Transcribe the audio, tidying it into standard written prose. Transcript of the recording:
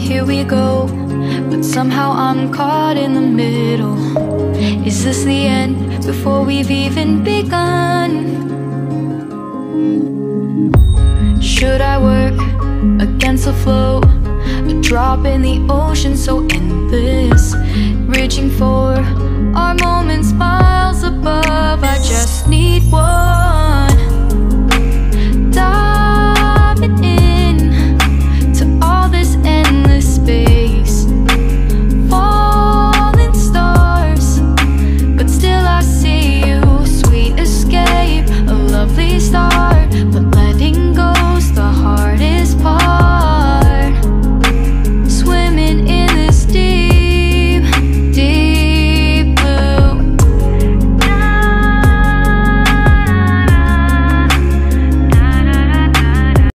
here we go, but somehow I'm caught in the middle. Is this the end before we've even begun? Should I work against the flow? A drop in the ocean so endless, reaching for our moments miles above. I just need one.